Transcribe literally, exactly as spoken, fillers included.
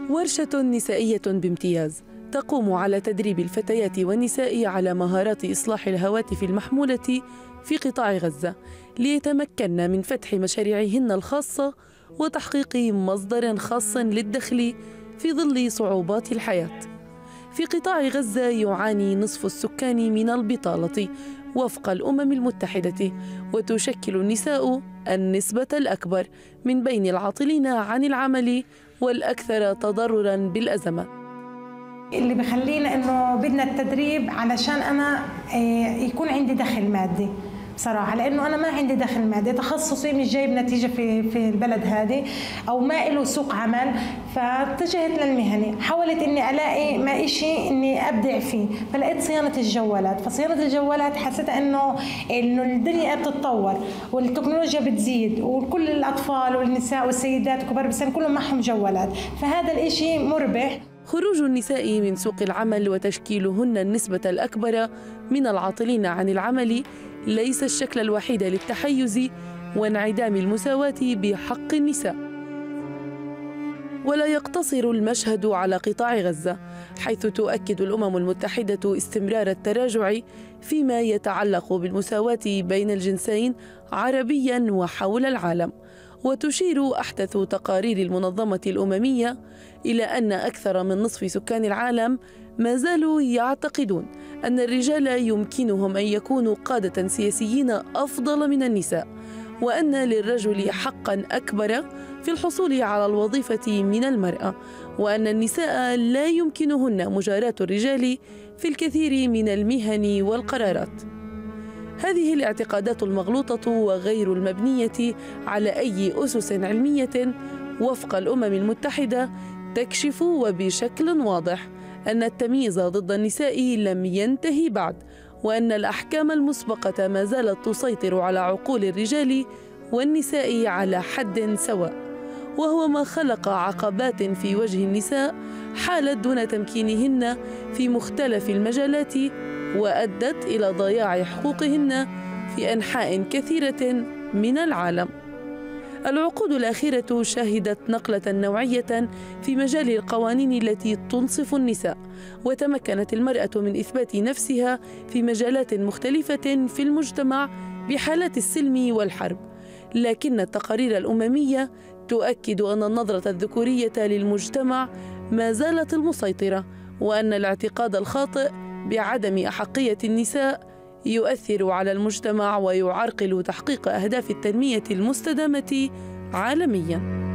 ورشة نسائية بامتياز تقوم على تدريب الفتيات والنساء على مهارات إصلاح الهواتف المحمولة في قطاع غزة ليتمكن من فتح مشاريعهن الخاصة وتحقيق مصدر خاص للدخل في ظل صعوبات الحياة. في قطاع غزة يعاني نصف السكان من البطالة وفق الأمم المتحدة، وتشكل النساء النسبة الأكبر من بين العاطلين عن العمل والأكثر تضرراً بالأزمة. اللي بخلينا إنه بدنا التدريب علشان أنا يكون عندي دخل مادي بصراحة، لأنه أنا ما عندي دخل مادي، تخصصي مش جايب نتيجة في في البلد هذه أو ما له سوق عمل، فاتجهت للمهني، حاولت إني ألاقي ما إشي إني أبدع فيه، فلقيت صيانة الجوالات، فصيانة الجوالات حسيت إنه إنه الدنيا بتتطور والتكنولوجيا بتزيد وكل الأطفال والنساء والسيدات الكبار بالسن كلهم معهم جوالات، فهذا الإشي مربح. خروج النساء من سوق العمل وتشكيلهن النسبة الأكبر من العاطلين عن العمل ليس الشكل الوحيد للتحيز وانعدام المساواة بحق النساء. ولا يقتصر المشهد على قطاع غزة، حيث تؤكد الأمم المتحدة استمرار التراجع فيما يتعلق بالمساواة بين الجنسين عربياً وحول العالم. وتشير أحدث تقارير المنظمة الأممية إلى أن أكثر من نصف سكان العالم ما زالوا يعتقدون أن الرجال يمكنهم أن يكونوا قادة سياسيين أفضل من النساء، وأن للرجل حقاً أكبر في الحصول على الوظيفة من المرأة، وأن النساء لا يمكنهن مجاراة الرجال في الكثير من المهن والقرارات. هذه الاعتقادات المغلوطة وغير المبنية على أي أسس علمية وفق الأمم المتحدة تكشف وبشكل واضح أن التمييز ضد النساء لم ينتهي بعد، وأن الأحكام المسبقة ما زالت تسيطر على عقول الرجال والنساء على حد سواء، وهو ما خلق عقبات في وجه النساء حالت دون تمكينهن في مختلف المجالات، وأدت إلى ضياع حقوقهن في أنحاء كثيرة من العالم. العقود الأخيرة شهدت نقلة نوعية في مجال القوانين التي تنصف النساء، وتمكنت المرأة من إثبات نفسها في مجالات مختلفة في المجتمع بحالات السلم والحرب. لكن التقارير الأممية تؤكد أن النظرة الذكورية للمجتمع ما زالت المسيطرة، وأن الاعتقاد الخاطئ بعدم أحقية النساء يؤثر على المجتمع ويعرقل تحقيق أهداف التنمية المستدامة عالمياً.